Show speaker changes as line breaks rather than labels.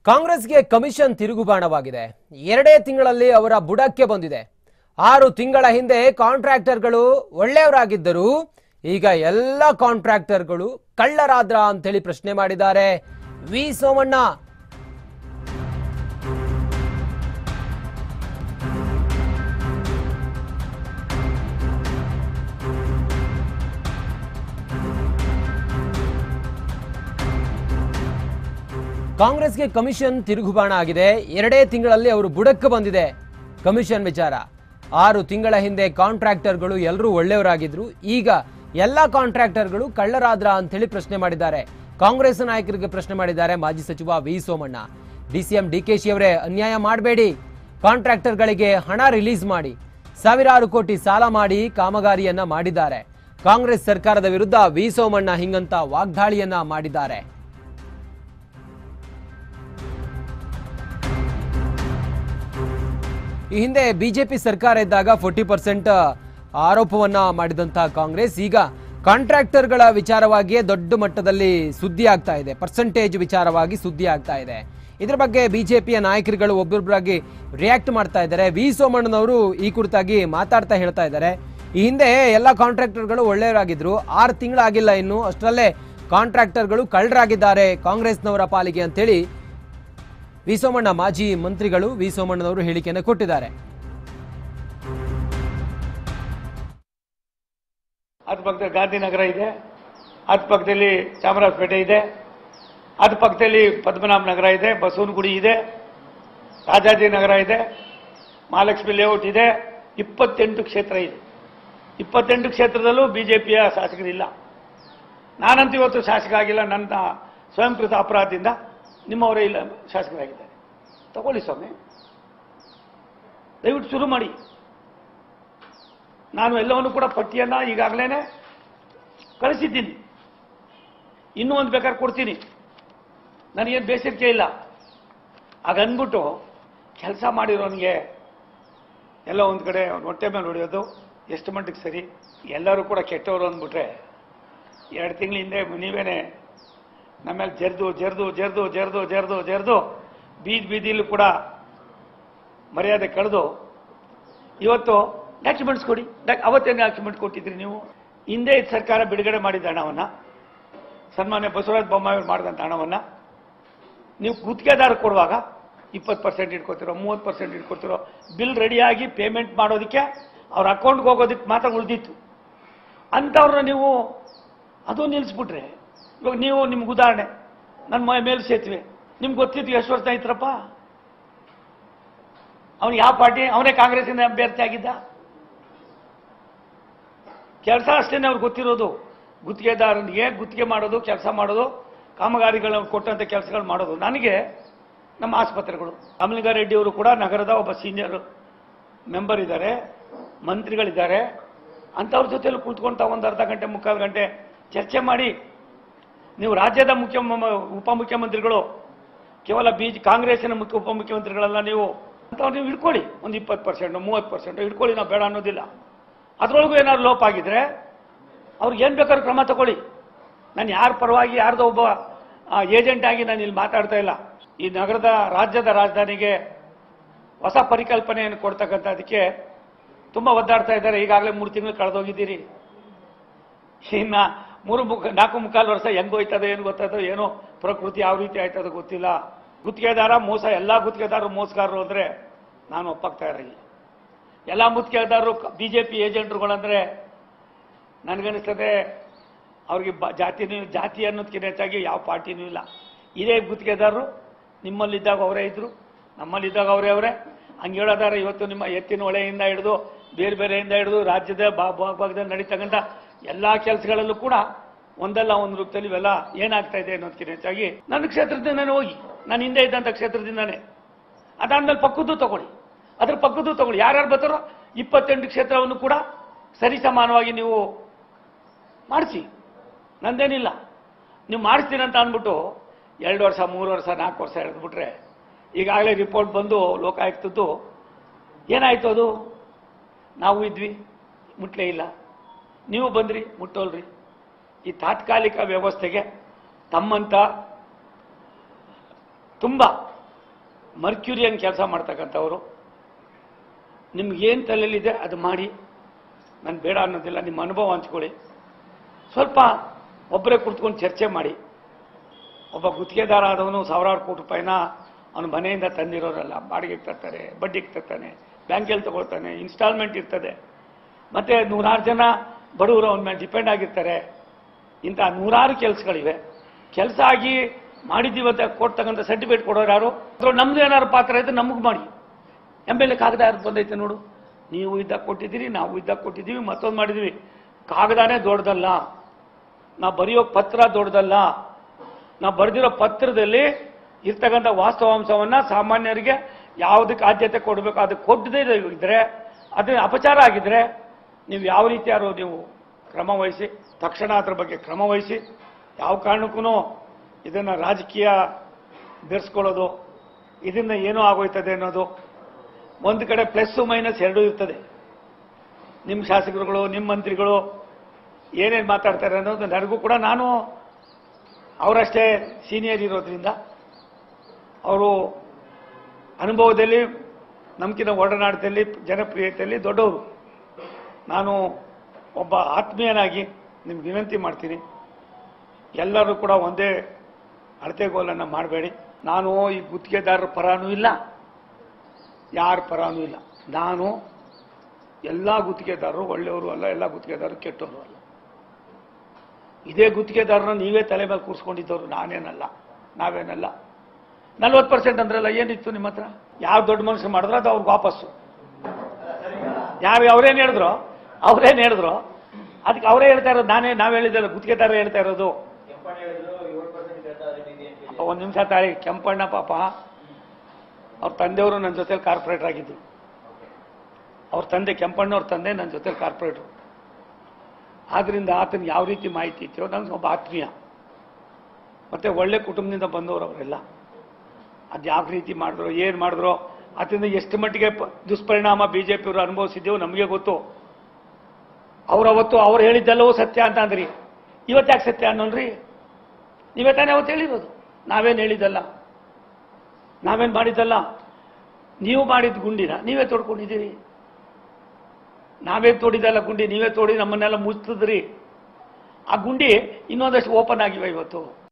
ಕಾಂಗ್ರೆಸ್ಗೆ ಕಮಿಷನ್ ತಿರುಗುಬಾಣವಾಗಿದೆ. 2 ತಿಂಗಳಲ್ಲಿ ಅವರ ಬುಡಕ್ಕೆ ಬಂದಿದೆ. 6 ತಿಂಗಳ ಹಿಂದೆ ಕಾಂಟ್ರಾಕ್ಟರ್ಗಳು ಒಳ್ಳೆಯವರಾಗಿದ್ದರು. ಈಗ ಎಲ್ಲ ಕಾಂಟ್ರಾಕ್ಟರ್ಗಳು ಕಳ್ಳರಾದ್ರ ಅಂತ ಹೇಳಿ ಪ್ರಶ್ನೆ ಮಾಡಿದ್ದಾರೆ ವಿ ಸೋಮಣ್ಣ. ಕಾಂಗ್ರೆಸ್ಗೆ ಕಮಿಷನ್ ತಿರುಗುಬಾಣ ಆಗಿದೆ. 2 ತಿಂಗಳಲ್ಲಿ ಅವರು ಬುಡಕ್ಕೆ ಬಂದಿದೆ ಕಮಿಷನ್ ವಿಚಾರ. 6 ತಿಂಗಳ ಹಿಂದೆ ಕಾಂಟ್ರಾಕ್ಟರ್ಗಳು ಎಲ್ಲರೂ ಒಳ್ಳೆಯವರಾಗಿದ್ರು. ಈಗ ಎಲ್ಲ ಕಾಂಟ್ರಾಕ್ಟರ್ಗಳು ಕಳ್ಳರಾದ್ರ ಅಂತ ಹೇಳಿ ಪ್ರಶ್ನೆ ಮಾಡಿದ್ದಾರೆ. ಕಾಂಗ್ರೆಸ್ ನಾಯಕರಿಗೆ ಪ್ರಶ್ನೆ ಮಾಡಿದ್ದಾರೆ ಮಾಜಿ ಸಚಿವ ವಿ ಸೋಮಣ್ಣ. ಡಿಸಿಎಂ ಡಿಕೆಶಿ ಅವರೇ, ಅನ್ಯಾಯ ಮಾಡಬೇಡಿ, ಕಾಂಟ್ರಾಕ್ಟರ್ಗಳಿಗೆ ಹಣ ರಿಲೀಸ್ ಮಾಡಿ, ಸಾವಿರಾರು ಕೋಟಿ ಸಾಲ ಮಾಡಿ ಕಾಮಗಾರಿಯನ್ನ ಮಾಡಿದ್ದಾರೆ. ಕಾಂಗ್ರೆಸ್ ಸರ್ಕಾರದ ವಿರುದ್ಧ ವಿ ಸೋಮಣ್ಣ ಹಿಂಗಂತ ವಾಗ್ದಾಳಿಯನ್ನ ಮಾಡಿದ್ದಾರೆ. ಈ ಹಿಂದೆ ಬಿಜೆಪಿ ಸರ್ಕಾರ ಇದ್ದಾಗ 40% ಆರೋಪವನ್ನ ಮಾಡಿದಂತಹ ಕಾಂಗ್ರೆಸ್ ಈಗ ಕಾಂಟ್ರಾಕ್ಟರ್ಗಳ ವಿಚಾರವಾಗಿಯೇ ದೊಡ್ಡ ಮಟ್ಟದಲ್ಲಿ ಸುದ್ದಿ ಆಗ್ತಾ ಇದೆ. ಪರ್ಸೆಂಟೇಜ್ ವಿಚಾರವಾಗಿ ಸುದ್ದಿ ಆಗ್ತಾ ಇದೆ. ಇದರ ಬಗ್ಗೆ ಬಿಜೆಪಿಯ ನಾಯಕರುಗಳು ಒಬ್ಬೊಬ್ಬರಾಗಿ ರಿಯಾಕ್ಟ್ ಮಾಡ್ತಾ ಇದ್ದಾರೆ. ವಿ ಸೋಮಣ್ಣನವರು ಈ ಕುರಿತಾಗಿ ಮಾತಾಡ್ತಾ ಹೇಳ್ತಾ ಇದ್ದಾರೆ, ಈ ಹಿಂದೆ ಎಲ್ಲ ಕಾಂಟ್ರಾಕ್ಟರ್ಗಳು ಒಳ್ಳೆಯವರಾಗಿದ್ರು, 6 ತಿಂಗಳಾಗಿಲ್ಲ ಇನ್ನು, ಅಷ್ಟರಲ್ಲೇ ಕಾಂಟ್ರಾಕ್ಟರ್ಗಳು ಕಳ್ಳರಾಗಿದ್ದಾರೆ ಕಾಂಗ್ರೆಸ್ನವರ ಪಾಲಿಗೆ ಅಂತೇಳಿ ವಿ ಸೋಮಣ್ಣ, ಮಾಜಿ ಮಂತ್ರಿಗಳು ವಿ ಸೋಮಣ್ಣನವರು ಹೇಳಿಕೆಯನ್ನು ಕೊಟ್ಟಿದ್ದಾರೆ.
ಅದ್ರ ಪಕ್ಕದಲ್ಲಿ ಗಾಂಧಿನಗರ ಇದೆ, ಅದ್ರ ಪಕ್ಕದಲ್ಲಿ ಚಾಮರಾಜಪೇಟೆ ಇದೆ, ಅದ್ರ ಪಕ್ಕದಲ್ಲಿ ಪದ್ಮನಾಭ ನಗರ ಇದೆ, ಬಸವನಗುಡಿ ಇದೆ, ರಾಜಾಜಿನಗರ ಇದೆ, ಮಹಾಲಕ್ಷ್ಮಿ ಲೇಔಟ್ ಇದೆ. 28 ಕ್ಷೇತ್ರ ಇದೆ. 28 ಕ್ಷೇತ್ರದಲ್ಲೂ ಬಿಜೆಪಿಯ ಶಾಸಕರಿಲ್ಲ. ನಾನಂತೂ ಇವತ್ತು ಶಾಸಕ ಆಗಿಲ್ಲ. ನನ್ನ ಸ್ವಯಂಕೃತ ಅಪರಾಧದಿಂದ ನಿಮ್ಮವರೇ ಇಲ್ಲ ಶಾಸಕರಾಗಿದ್ದಾರೆ. ತಗೊಳ್ಳಿ ಸ್ವಾಮಿ, ದಯವಿಟ್ಟು ಶುರು ಮಾಡಿ. ನಾನು ಎಲ್ಲವನ್ನು ಕೂಡ ಪಟ್ಟಿಯನ್ನು ಈಗಾಗಲೇ ಕಳಿಸಿದ್ದೀನಿ. ಇನ್ನೂ ಒಂದು ಬೇಕಾದ್ರೆ ಕೊಡ್ತೀನಿ, ನನಗೇನು ಬೇಸರಿಕೆ ಇಲ್ಲ. ಹಾಗನ್ಬಿಟ್ಟು ಕೆಲಸ ಮಾಡಿರೋನಿಗೆ ಎಲ್ಲ ಒಂದು ಕಡೆ ಹೊಟ್ಟೆ ಮೇಲೆ ಹೊಡೆಯೋದು ಎಷ್ಟು ಮಟ್ಟಿಗೆ ಸರಿ? ಎಲ್ಲರೂ ಕೂಡ ಕೆಟ್ಟವರು ಅಂದ್ಬಿಟ್ರೆ 2 ತಿಂಗಳ ಹಿಂದೆ ನೀವೇನೆ ನಮ್ಮೇಲೆ ಜರ್ದು ಬೀದಿಲೂ ಕೂಡ ಮರ್ಯಾದೆ ಕಳೆದು ಇವತ್ತು ಡಾಕ್ಯುಮೆಂಟ್ಸ್ ಕೊಡಿ. ಅವತ್ತೇನು ಡಾಕ್ಯುಮೆಂಟ್ ಕೊಟ್ಟಿದ್ರಿ ನೀವು? ಹಿಂದೆ ಸರ್ಕಾರ ಬಿಡುಗಡೆ ಮಾಡಿದ ಹಣವನ್ನು, ಸನ್ಮಾನ್ಯ ಬಸವರಾಜ ಬೊಮ್ಮಾಯಿ ಅವರು ಮಾಡಿದಂಥ ಹಣವನ್ನು ನೀವು ಗುತ್ತಿಗೆದಾರ ಕೊಡುವಾಗ 20% ಇಟ್ಕೊತಿರೋ, 30% ಇಟ್ಕೊತಿರೋ, ಬಿಲ್ ರೆಡಿಯಾಗಿ ಪೇಮೆಂಟ್ ಮಾಡೋದಕ್ಕೆ ಅವ್ರ ಅಕೌಂಟ್ಗೆ ಹೋಗೋದಕ್ಕೆ ಮಾತ್ರ ಉಳಿದಿತ್ತು. ಅಂಥವ್ರನ್ನ ನೀವು ಅದು ನಿಲ್ಲಿಸ್ಬಿಟ್ರೆ, ಇವಾಗ ನೀವು ನಿಮ್ಗೆ ಉದಾಹರಣೆ, ನನ್ನ ಮೇಲು ಸೇತುವೆ ನಿಮ್ಗೆ ಗೊತ್ತಿತ್ತು ಎಷ್ಟು ವರ್ಷ ಆಯ್ತರಪ್ಪ? ಅವನು ಯಾವ ಪಾರ್ಟಿ? ಅವನೇ ಕಾಂಗ್ರೆಸ್ಸಿಂದ ಅಭ್ಯರ್ಥಿ ಆಗಿದ್ದ. ಕೆಲಸ ಅಷ್ಟೇನೆ ಅವ್ರಿಗೆ ಗೊತ್ತಿರೋದು. ಗುತ್ತಿಗೆದಾರನಿಗೆ ಗುತ್ತಿಗೆ ಮಾಡೋದು, ಕೆಲಸ ಮಾಡೋದು, ಕಾಮಗಾರಿಗಳನ್ನು ಕೊಟ್ಟಂಥ ಕೆಲಸಗಳು ಮಾಡೋದು. ನನಗೆ ನಮ್ಮ ಆಸ್ಪತ್ರೆಗಳು, ಅಮಲಿಂಗಾರೆಡ್ಡಿ ಅವರು ಕೂಡ ನಗರದ ಒಬ್ಬ ಸೀನಿಯರ್ ಮೆಂಬರ್ ಇದ್ದಾರೆ, ಮಂತ್ರಿಗಳಿದ್ದಾರೆ. ಅಂಥವ್ರ ಜೊತೆಲಿ ಕುಳಿತುಕೊಂತ ಒಂದು ಅರ್ಧ ಗಂಟೆ ಮುಕ್ಕಾಲು ಗಂಟೆ ಚರ್ಚೆ ಮಾಡಿ, ನೀವು ರಾಜ್ಯದ ಉಪಮುಖ್ಯಮಂತ್ರಿಗಳು, ಕೇವಲ ಕಾಂಗ್ರೆಸ್ಸಿನ ಉಪಮುಖ್ಯಮಂತ್ರಿಗಳೆಲ್ಲ, ನೀವು ಅಂಥವ್ರು ನೀವು ಇಟ್ಕೊಳ್ಳಿ. ಒಂದು 20%, 30% ಇಟ್ಕೊಳ್ಳಿ, ನಾವು ಬೇಡ ಅನ್ನೋದಿಲ್ಲ. ಅದರೊಳಗೂ ಏನಾದ್ರು ಲೋಪ ಆಗಿದ್ರೆ ಅವ್ರಿಗೆ ಏನು ಬೇಕಾದ್ರೂ ಕ್ರಮ ತಗೊಳ್ಳಿ. ನಾನು ಯಾರ ಪರವಾಗಿ ಯಾರ್ದೋ ಒಬ್ಬ ಏಜೆಂಟ್ ಆಗಿ ನಾನು ಇಲ್ಲಿ ಮಾತಾಡ್ತಾ ಇಲ್ಲ. ಈ ನಗರದ ರಾಜ್ಯದ ರಾಜಧಾನಿಗೆ ಹೊಸ ಪರಿಕಲ್ಪನೆಯನ್ನು ಕೊಡ್ತಕ್ಕಂಥದಕ್ಕೆ ತುಂಬ ಒದ್ದಾಡ್ತಾ ಇದ್ದಾರೆ. ಈಗಾಗಲೇ 3 ತಿಂಗಳು ಕಳೆದೋಗಿದ್ದೀರಿ. ಇನ್ನು 4 ವರ್ಷ ಹೆಂಗೆ ಹೋಯ್ತದೋ ಏನು ಗೊತ್ತದೋ, ಏನೋ ಪ್ರಕೃತಿ ಯಾವ ರೀತಿ ಆಯ್ತದೋ ಗೊತ್ತಿಲ್ಲ. ಗುತ್ತಿಗೆದಾರ ಮೋಸ, ಎಲ್ಲ ಗುತ್ತಿಗೆದಾರರು ಮೋಸಗಾರರು ಅಂದರೆ ನಾನು ಒಪ್ಪಾಗ್ತಾ ಇರಲಿಲ್ಲ. ಎಲ್ಲ ಗುತ್ತಿಗೆದಾರರು ಬಿಜೆಪಿ ಏಜೆಂಟ್ರುಗಳಂದರೆ ನನಗನ್ನಿಸ್ತದೆ ಅವ್ರಿಗೆ ಜಾತಿ ಅನ್ನೋದಕ್ಕಿಂತ ಹೆಚ್ಚಾಗಿ ಯಾವ ಪಾರ್ಟಿನೂ ಇಲ್ಲ. ಇದೇ ಗುತ್ತಿಗೆದಾರರು ನಿಮ್ಮಲ್ಲಿದ್ದಾಗ ಅವರೇ ಇದ್ದರು, ನಮ್ಮಲ್ಲಿದ್ದಾಗ ಅವರೇ. ಹಂಗೆ ಹೇಳೋದಾರೆ ಇವತ್ತು ನಿಮ್ಮ ಎತ್ತಿನ ಹೊಳೆಯಿಂದ ಹಿಡಿದು ಬೇರೆ ಬೇರೆಯಿಂದ ಹಿಡಿದು ರಾಜ್ಯದ ಭಾಗದಲ್ಲಿ ನಡೀತಕ್ಕಂಥ ಎಲ್ಲ ಕೆಲಸಗಳಲ್ಲೂ ಕೂಡ ಒಂದಲ್ಲ ಒಂದು ರೂಪದಲ್ಲಿ ಇವೆಲ್ಲ ಏನಾಗ್ತಾ ಇದೆ ಅನ್ನೋದಕ್ಕಿಂತ ಹೆಚ್ಚಾಗಿ ನನ್ನ ಕ್ಷೇತ್ರದಿಂದನೇ ಹೋಗಿ, ನಾನು ಹಿಂದೆ ಇದ್ದಂಥ ಕ್ಷೇತ್ರದಿಂದನೇ, ಅದಾದ್ಮೇಲೆ ಪಕ್ಕದ್ದು ತಗೊಳ್ಳಿ, ಅದ್ರ ಪಕ್ಕದ್ದು ತಗೊಳ್ಳಿ. ಯಾರ್ಯಾರು ಬರ್ತಾರೋ 28 ಕ್ಷೇತ್ರವನ್ನು ಕೂಡ ಸರಿಸಮಾನವಾಗಿ ನೀವು ಮಾಡಿಸಿ, ನಂದೇನಿಲ್ಲ. ನೀವು ಮಾಡಿಸ್ತೀನಿ ಅಂತ ಅಂದ್ಬಿಟ್ಟು 2 ವರ್ಷ 3 ವರ್ಷ 4 ವರ್ಷ ಎಳೆದ್ಬಿಟ್ರೆ, ಈಗಾಗಲೇ ರಿಪೋರ್ಟ್ ಬಂದು ಲೋಕಾಯುಕ್ತದ್ದು ಏನಾಯ್ತು? ಅದು ನಾವು ಇದ್ವಿ, ಮುಟ್ಲೇ ಇಲ್ಲ. ನೀವು ಬಂದ್ರಿ, ಮುಟ್ಟೋಲ್ರಿ. ಈ ತಾತ್ಕಾಲಿಕ ವ್ಯವಸ್ಥೆಗೆ ತಮ್ಮಂತ ತುಂಬ ಮರ್ಕ್ಯೂರಿಯನ್ ಕೆಲಸ ಮಾಡ್ತಕ್ಕಂಥವ್ರು. ನಿಮ್ಗೇನು ತಲೆಯಲ್ಲಿದೆ ಅದು ಮಾಡಿ, ನಾನು ಬೇಡ ಅನ್ನೋದಿಲ್ಲ. ನಿಮ್ಮ ಅನುಭವ ಹಂಚ್ಕೊಳ್ಳಿ. ಸ್ವಲ್ಪ ಒಬ್ಬರೇ ಕುಳಿತುಕೊಂಡು ಚರ್ಚೆ ಮಾಡಿ. ಒಬ್ಬ ಗುತ್ತಿಗೆದಾರ ಆದವನು ಸಾವಿರಾರು ಕೋಟಿ ರೂಪಾಯಿನ ಅವನ ಮನೆಯಿಂದ ತಂದಿರೋರಲ್ಲ, ಬಾಡಿಗೆಗೆ ತರ್ತಾರೆ, ಬಡ್ಡಿಗೆ ತರ್ತಾನೆ, ಬ್ಯಾಂಕಲ್ಲಿ ತಗೊಳ್ತಾನೆ, ಇನ್ಸ್ಟಾಲ್ಮೆಂಟ್ ಇರ್ತದೆ. ಮತ್ತು ನೂರಾರು ಜನ ಬಡವರು ಅವನ ಮೇಲೆ ಡಿಪೆಂಡ್ ಆಗಿರ್ತಾರೆ. ಇಂಥ ನೂರಾರು ಕೆಲಸಗಳಿವೆ. ಕೆಲಸ ಆಗಿ ಮಾಡಿದ್ದೀವತ್ತ ಕೊಡ್ತಕ್ಕಂಥ ಸರ್ಟಿಫಿಕೇಟ್ ಕೊಡೋರು ಯಾರು? ಅಥವಾ ನಮ್ದು ಏನಾದ್ರು ಪಾತ್ರ ಇದ್ರೆ ನಮಗೆ ಮಾಡಿ. MLA ಕಾಗದ ಯಾರು ಬಂದೈತೆ ನೋಡು. ನೀವು ಇದ್ದಾಗ ಕೊಟ್ಟಿದ್ದೀರಿ, ನಾವು ಇದ್ದಾಗ ಕೊಟ್ಟಿದ್ದೀವಿ, ಮತ್ತೊಂದು ಮಾಡಿದ್ದೀವಿ. ಕಾಗದಾನೇ ದೊಡ್ಡದಲ್ಲ, ನಾವು ಬರೆಯೋ ಪತ್ರ ದೊಡ್ಡದಲ್ಲ. ನಾವು ಬರೆದಿರೋ ಪತ್ರದಲ್ಲಿ ಇರ್ತಕ್ಕಂಥ ವಾಸ್ತವಾಂಶವನ್ನು ಸಾಮಾನ್ಯರಿಗೆ ಯಾವುದಕ್ಕೆ ಆದ್ಯತೆ ಕೊಡಬೇಕು ಅದಕ್ಕೆ ಕೊಡದೇ ಇದ್ದರೆ, ಅದು ಅಪಚಾರ ಆಗಿದ್ದರೆ ನೀವು ಯಾವ ರೀತಿ ಯಾರು ನೀವು ಕ್ರಮ ವಹಿಸಿ, ತಕ್ಷಣ ಅದ್ರ ಬಗ್ಗೆ ಕ್ರಮ ವಹಿಸಿ. ಯಾವ ಕಾರಣಕ್ಕೂ ಇದನ್ನು ರಾಜಕೀಯ ಬೆರೆಸ್ಕೊಳ್ಳೋದು, ಇದನ್ನು ಏನೋ ಆಗೋಯ್ತದೆ ಅನ್ನೋದು. ಒಂದು ಕಡೆ ಪ್ಲಸ್ಸು ಮೈನಸ್ ಎರಡೂ ಇರ್ತದೆ. ನಿಮ್ಮ ಶಾಸಕರುಗಳು, ನಿಮ್ಮ ಮಂತ್ರಿಗಳು ಏನೇನು ಮಾತಾಡ್ತಾರೆ ಅನ್ನೋದು ನನಗೂ ಕೂಡ, ನಾನು ಅವರಷ್ಟೇ ಸೀನಿಯರ್ ಇರೋದ್ರಿಂದ ಅವರು ಅನುಭವದಲ್ಲಿ ನಮ್ಗಿಂತ ಒಡನಾಟದಲ್ಲಿ ಜನಪ್ರಿಯತೆಯಲ್ಲಿ ದೊಡ್ಡವರು. ನಾನು ಒಬ್ಬ ಆತ್ಮೀಯನಾಗಿ ನಿಮ್ಗೆ ವಿನಂತಿ ಮಾಡ್ತೀನಿ, ಎಲ್ಲರೂ ಕೂಡ ಒಂದೇ ಅಳತೆಗೋಲನ್ನು ಮಾಡಬೇಡಿ. ನಾನು ಈ ಗುತ್ತಿಗೆದಾರರ ಪರನೂ ಇಲ್ಲ, ಯಾರ ಪರನೂ ಇಲ್ಲ. ನಾನು ಎಲ್ಲ ಗುತ್ತಿಗೆದಾರರು ಒಳ್ಳೆಯವರು ಅಲ್ಲ, ಎಲ್ಲ ಗುತ್ತಿಗೆದಾರರು ಕೆಟ್ಟವರು ಅಲ್ಲ. ಇದೇ ಗುತ್ತಿಗೆದಾರರನ್ನ ನೀವೇ ತಲೆ ಮೇಲೆ ಕೂರಿಸ್ಕೊಂಡಿದ್ದವರು, ನಾನೇನಲ್ಲ, ನಾವೇನಲ್ಲ. 40% ಅಂದ್ರಲ್ಲ, ಏನಿತ್ತು ನಿಮ್ಮ ಹತ್ರ? ಯಾವ ದೊಡ್ಡ ಮನುಷ್ಯ ಮಾಡಿದ್ರು ಅದು ಅವ್ರಿಗೆ ವಾಪಸ್ಸು. ಯಾರು ಅವ್ರೇನು ಹೇಳಿದ್ರು ಅದಕ್ಕೆ ಅವರೇ ಹೇಳ್ತಾ ಇರೋದು. ನಾವು ಹೇಳಿದ್ದಲ್ಲ, ಗುತ್ತಿಗೆದಾರ ಹೇಳ್ತಾ ಇರೋದು. ಒಂದು ನಿಮಿಷ ತಾಳಿ. ಕೆಂಪಣ್ಣ ಪಾಪ ಅವ್ರ ತಂದೆಯವರು ನನ್ನ ಜೊತೆಲಿ ಕಾರ್ಪೊರೇಟರ್ ಆಗಿದ್ರು. ಅವ್ರ ತಂದೆ, ಕೆಂಪಣ್ಣವ್ರ ತಂದೆ ನನ್ನ ಜೊತೆಲಿ ಕಾರ್ಪೊರೇಟರ್. ಆದ್ರಿಂದ ಆತನ ಯಾವ ರೀತಿ ಮಾಹಿತಿ ಇತ್ತು, ನನಗೆ ಒಬ್ಬ ಆತ್ಮೀಯ, ಮತ್ತೆ ಒಳ್ಳೆ ಕುಟುಂಬದಿಂದ ಬಂದವರು ಅವರೆಲ್ಲ. ಅದು ಯಾವ ರೀತಿ ಮಾಡಿದ್ರು, ಏನು ಮಾಡಿದ್ರು, ಅದರಿಂದ ಎಷ್ಟು ಮಟ್ಟಿಗೆ ದುಷ್ಪರಿಣಾಮ BJಪಿಯವರು ಅನುಭವಿಸಿದ್ದೇವೆ ನಮಗೆ ಗೊತ್ತು. ಅವತ್ತು ಅವ್ರು ಹೇಳಿದ್ದೆಲ್ಲವೂ ಸತ್ಯ ಅಂತ ಅಂದ್ರಿ, ಇವತ್ತ್ಯಾಕೆ ಸತ್ಯ ಅನ್ನೋನ್ರಿ? ನೀವೇ ತಾನೇ ಅವತ್ತು ಹೇಳಿರೋದು. ನಾವೇನು ಹೇಳಿದ್ದಲ್ಲ, ನಾವೇನು ಮಾಡಿದ್ದಲ್ಲ. ನೀವು ಮಾಡಿದ ಗುಂಡಿನ ನೀವೇ ತೋಡ್ಕೊಂಡಿದ್ದೀರಿ. ನಾವೇ ತೋಡಿದಲ್ಲ ಗುಂಡಿ, ನೀವೇ ತೋಡಿ ನಮ್ಮನ್ನೆಲ್ಲ ಮುಚ್ಚಿದ್ರಿ. ಆ ಗುಂಡಿ ಇನ್ನೊಂದಷ್ಟು ಓಪನ್ ಆಗಿವೆ ಇವತ್ತು.